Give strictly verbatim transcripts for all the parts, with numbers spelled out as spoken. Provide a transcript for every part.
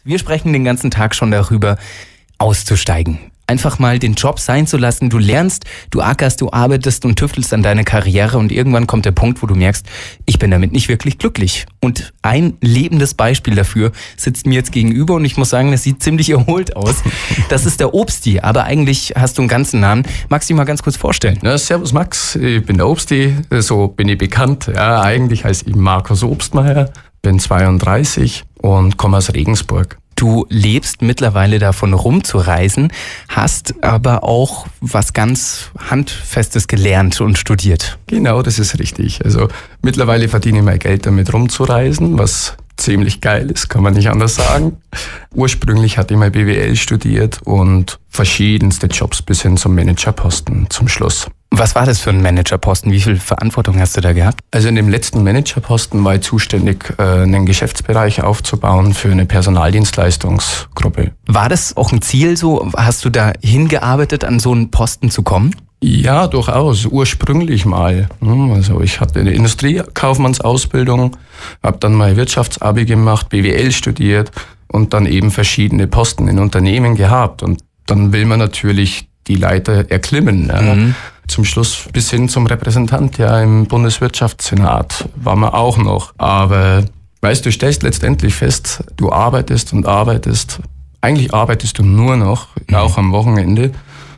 Wir sprechen den ganzen Tag schon darüber, auszusteigen. Einfach mal den Job sein zu lassen. Du lernst, du ackerst, du arbeitest und tüftelst an deiner Karriere und irgendwann kommt der Punkt, wo du merkst, ich bin damit nicht wirklich glücklich. Und ein lebendes Beispiel dafür sitzt mir jetzt gegenüber und ich muss sagen, das sieht ziemlich erholt aus. Das ist der Obsti, aber eigentlich hast du einen ganzen Namen. Magst du dich mal ganz kurz vorstellen? Ja, servus Max, ich bin der Obsti, so bin ich bekannt. Ja, eigentlich heiße ich Markus Obstmeier, bin zweiunddreißig und komme aus Regensburg. Du lebst mittlerweile davon rumzureisen, hast aber auch was ganz Handfestes gelernt und studiert. Genau, das ist richtig. Also mittlerweile verdiene ich mein Geld damit rumzureisen, was ziemlich geil ist, kann man nicht anders sagen. Ursprünglich hatte ich mal B W L studiert und verschiedenste Jobs bis hin zum Managerposten zum Schluss. Was war das für ein Managerposten? Wie viel Verantwortung hast du da gehabt? Also in dem letzten Managerposten war ich zuständig, einen Geschäftsbereich aufzubauen für eine Personaldienstleistungsgruppe. War das auch ein Ziel so? Hast du da hingearbeitet, an so einen Posten zu kommen? Ja, durchaus. Ursprünglich mal. Also ich hatte eine Industriekaufmannsausbildung, habe dann mal Wirtschaftsabi gemacht, B W L studiert und dann eben verschiedene Posten in Unternehmen gehabt. Und dann will man natürlich die Leiter erklimmen. Ja. Mhm. Zum Schluss bis hin zum Repräsentant ja im Bundeswirtschaftssenat war man auch noch. Aber weißt du, stellst letztendlich fest, du arbeitest und arbeitest. Eigentlich arbeitest du nur noch, mhm. auch am Wochenende.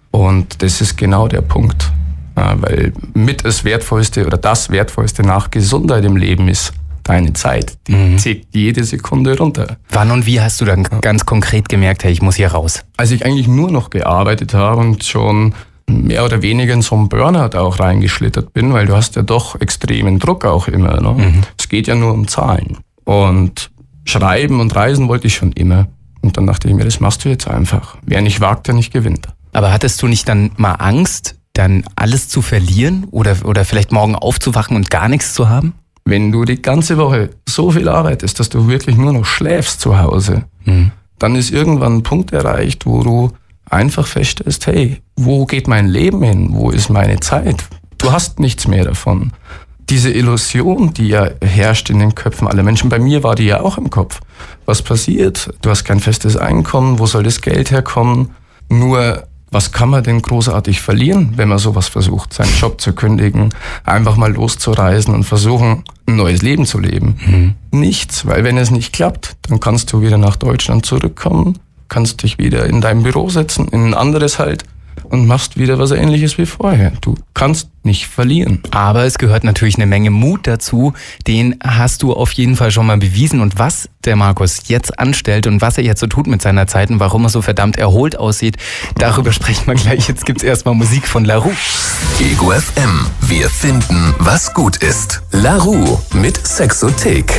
Und das ist genau der Punkt. Ja, weil mit das Wertvollste oder das Wertvollste nach Gesundheit im Leben ist deine Zeit. Die mhm. zieht jede Sekunde runter. Wann und wie hast du dann ganz konkret gemerkt, hey, ich muss hier raus? Als ich eigentlich nur noch gearbeitet habe und schon mehr oder weniger in so einen Burnout auch reingeschlittert bin, weil du hast ja doch extremen Druck auch immer. Ne? Mhm. Es geht ja nur um Zahlen. Und schreiben und reisen wollte ich schon immer. Und dann dachte ich mir, das machst du jetzt einfach. Wer nicht wagt, der nicht gewinnt. Aber hattest du nicht dann mal Angst, dann alles zu verlieren oder, oder vielleicht morgen aufzuwachen und gar nichts zu haben? Wenn du die ganze Woche so viel arbeitest, dass du wirklich nur noch schläfst zu Hause, mhm. dann ist irgendwann ein Punkt erreicht, wo du einfach feststellst, hey, wo geht mein Leben hin? Wo ist meine Zeit? Du hast nichts mehr davon. Diese Illusion, die ja herrscht in den Köpfen aller Menschen, bei mir war die ja auch im Kopf. Was passiert? Du hast kein festes Einkommen, wo soll das Geld herkommen? Nur, was kann man denn großartig verlieren, wenn man sowas versucht, seinen Job zu kündigen, einfach mal loszureisen und versuchen, ein neues Leben zu leben? Mhm. Nichts, weil wenn es nicht klappt, dann kannst du wieder nach Deutschland zurückkommen, kannst dich wieder in deinem Büro setzen, in ein anderes halt und machst wieder was Ähnliches wie vorher. Du kannst nicht verlieren. Aber es gehört natürlich eine Menge Mut dazu. Den hast du auf jeden Fall schon mal bewiesen. Und was der Markus jetzt anstellt und was er jetzt so tut mit seiner Zeit und warum er so verdammt erholt aussieht, darüber sprechen wir gleich. Jetzt gibt's erstmal Musik von LaRue. Ego F M. Wir finden, was gut ist. LaRue mit Sexothek.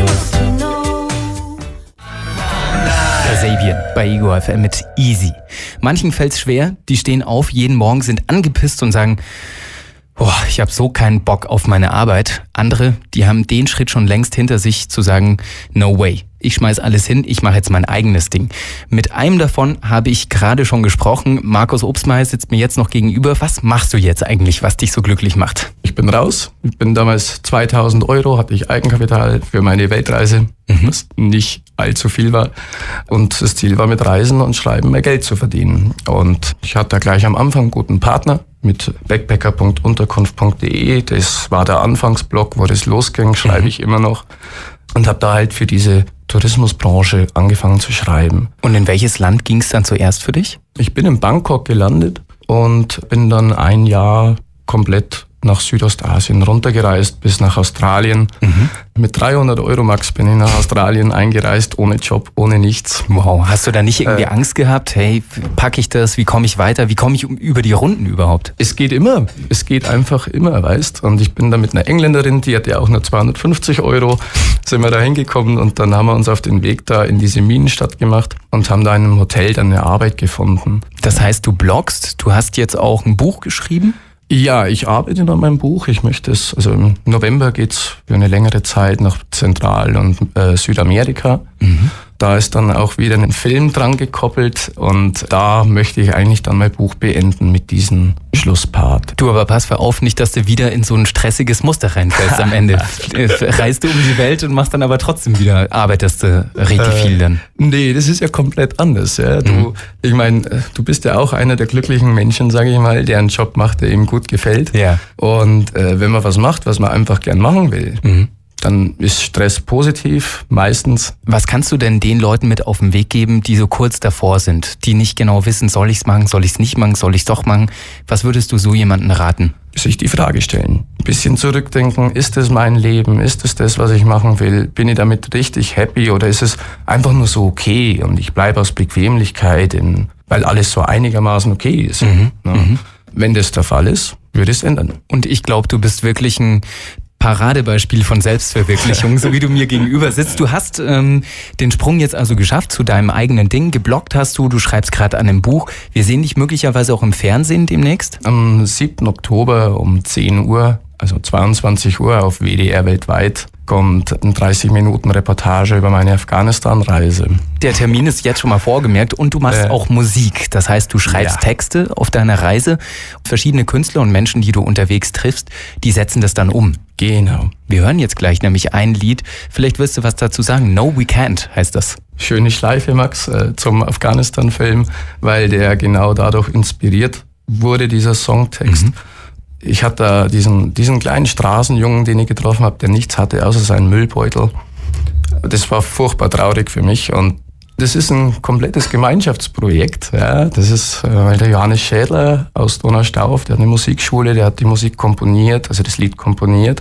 Sabian bei Ego F M mit Easy. Manchen fällt's schwer, die stehen auf jeden Morgen, sind angepisst und sagen, boah, ich habe so keinen Bock auf meine Arbeit. Andere, die haben den Schritt schon längst hinter sich, zu sagen, no way. Ich schmeiß alles hin, ich mache jetzt mein eigenes Ding. Mit einem davon habe ich gerade schon gesprochen. Markus Obstmeier sitzt mir jetzt noch gegenüber. Was machst du jetzt eigentlich, was dich so glücklich macht? Ich bin raus. Ich bin damals zweitausend Euro, hatte ich Eigenkapital für meine Weltreise, mhm. was nicht allzu viel war. Und das Ziel war, mit Reisen und Schreiben mehr Geld zu verdienen. Und ich hatte da gleich am Anfang einen guten Partner mit backpacker punkt unterkunft punkt de. Das war der Anfangsblock, wo das losging, schreibe ich immer noch. Und habe da halt für diese Tourismusbranche angefangen zu schreiben. Und in welches Land ging es dann zuerst für dich? Ich bin in Bangkok gelandet und bin dann ein Jahr komplett nach Südostasien runtergereist bis nach Australien. Mhm. Mit dreihundert Euro Max bin ich nach Australien eingereist, ohne Job, ohne nichts. Wow, hast du da nicht irgendwie äh, Angst gehabt? Hey, packe ich das? Wie komme ich weiter? Wie komme ich über die Runden überhaupt? Es geht immer. Es geht einfach immer, weißt. Und ich bin da mit einer Engländerin, die hatte ja auch nur zweihundertfünfzig Euro, sind wir da hingekommen und dann haben wir uns auf den Weg da in diese Minenstadt gemacht und haben da in einem Hotel dann eine Arbeit gefunden. Das heißt, du bloggst, du hast jetzt auch ein Buch geschrieben? Ja, ich arbeite an meinem Buch. Ich möchte es, also im November geht's für eine längere Zeit nach Zentral- und äh, Südamerika. Mhm. Da ist dann auch wieder ein Film dran gekoppelt und da möchte ich eigentlich dann mein Buch beenden mit diesen Schlusspart. Du, aber pass auf, nicht, dass du wieder in so ein stressiges Muster reinfällst am Ende. Reist du um die Welt und machst dann aber trotzdem wieder, arbeitest du richtig äh, viel dann. Nee, das ist ja komplett anders. Ja. Du, mhm. Ich meine, du bist ja auch einer der glücklichen Menschen, sage ich mal, der einen Job macht, der ihm gut gefällt. Ja. Und äh, wenn man was macht, was man einfach gern machen will, mhm. dann ist Stress positiv, meistens. Was kannst du denn den Leuten mit auf den Weg geben, die so kurz davor sind, die nicht genau wissen, soll ich's machen, soll ich's nicht machen, soll ich's doch machen? Was würdest du so jemandem raten? Sich die Frage stellen, ein bisschen zurückdenken, ist es mein Leben, ist es das, was ich machen will, bin ich damit richtig happy oder ist es einfach nur so okay und ich bleibe aus Bequemlichkeit, in, weil alles so einigermaßen okay ist. Mhm. Ja. Mhm. Wenn das der Fall ist, würde ich es ändern. Und ich glaube, du bist wirklich ein Paradebeispiel von Selbstverwirklichung, so wie du mir gegenüber sitzt. Du hast ähm, den Sprung jetzt also geschafft zu deinem eigenen Ding. Gebloggt hast du, du schreibst gerade an einem Buch. Wir sehen dich möglicherweise auch im Fernsehen demnächst. Am siebten Oktober um zehn Uhr, also zweiundzwanzig Uhr auf W D R weltweit, kommt eine dreißig Minuten Reportage über meine Afghanistan-Reise. Der Termin ist jetzt schon mal vorgemerkt und du machst äh, auch Musik. Das heißt, du schreibst ja. Texte auf deiner Reise. Verschiedene Künstler und Menschen, die du unterwegs triffst, die setzen das dann um. Genau. Wir hören jetzt gleich nämlich ein Lied. Vielleicht wirst du was dazu sagen. No, we can't heißt das. Schöne Schleife, Max, äh, zum Afghanistan-Film, weil der genau dadurch inspiriert wurde, dieser Songtext. Mhm. Ich hatte da diesen, diesen kleinen Straßenjungen, den ich getroffen habe, der nichts hatte außer seinen Müllbeutel. Das war furchtbar traurig für mich und das ist ein komplettes Gemeinschaftsprojekt. Ja. Das ist äh, der Johannes Schädler aus Donaustauf, der hat eine Musikschule, der hat die Musik komponiert, also das Lied komponiert.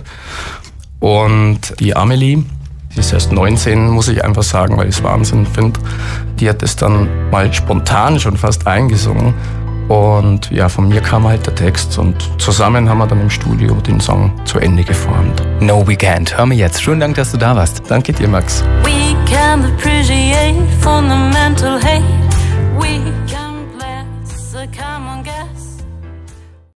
Und die Amelie, die ist erst neunzehn, muss ich einfach sagen, weil ich es Wahnsinn finde, die hat das dann mal spontan schon fast eingesungen. Und ja, von mir kam halt der Text und zusammen haben wir dann im Studio den Song zu Ende geformt. No, we can't. Hör mir jetzt. Schönen Dank, dass du da warst. Danke dir, Max. We can appreciate fundamental hate. We can bless the common guest.